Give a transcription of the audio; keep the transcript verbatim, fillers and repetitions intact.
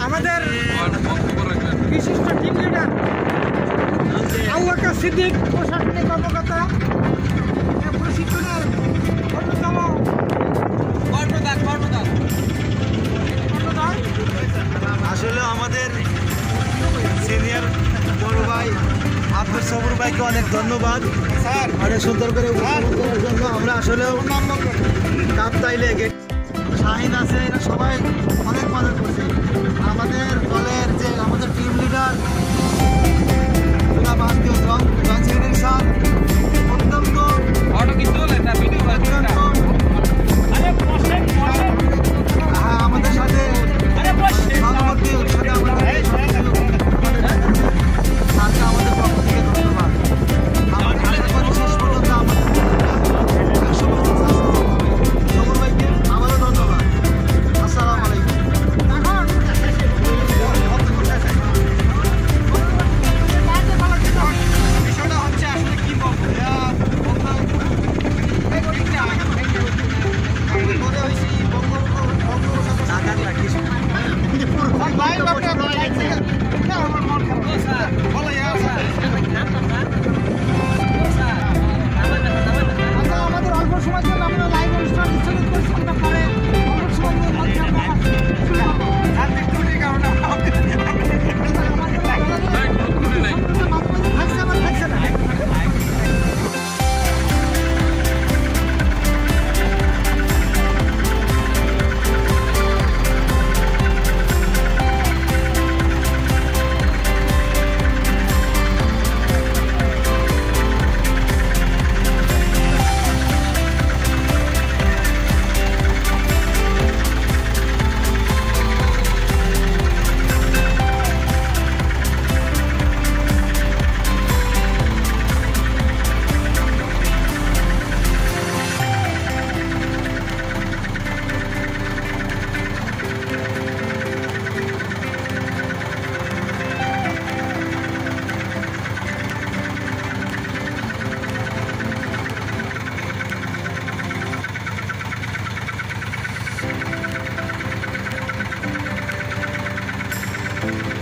আমাদের বিশিষ্ট team leader আল্লাহ সিদ্দিক প্রশাসনিক কর্মকর্তা প্রশিক্ষণের অন্যতম কর্মদান কর্মদান আসলে আমাদের সিনিয়র বড় ভাই আব্দুল সবুর ভাইকে অনেক ধন্যবাদ স্যার অনেক সুন্দর করে উপস্থাপন করার জন্য। আমরা আসলেও কাপ্তাই লেগে শাহিন আছে, এরা সবাই অনেক মজা করছে। আমাদের দলের যে আমাদের টিম লিডার অত্যন্ত হ্যাঁ আমাদের সাথে আমাদের পক্ষ থেকে ধন্যবাদ। আমাদের শেষ পর্যন্ত আমাদের সবুর ভাইকে আমারও ধন্যবাদ। আসসালামু আলাইকুম। বিষয়টা হচ্ছে আসলে কি বলবো আমাদের অল্প সময়ের জন্য আমরা লাইভ অনুষ্ঠান স্থগিত করছি। আমরা পরে অল্প সময়ের মধ্যে Thank you.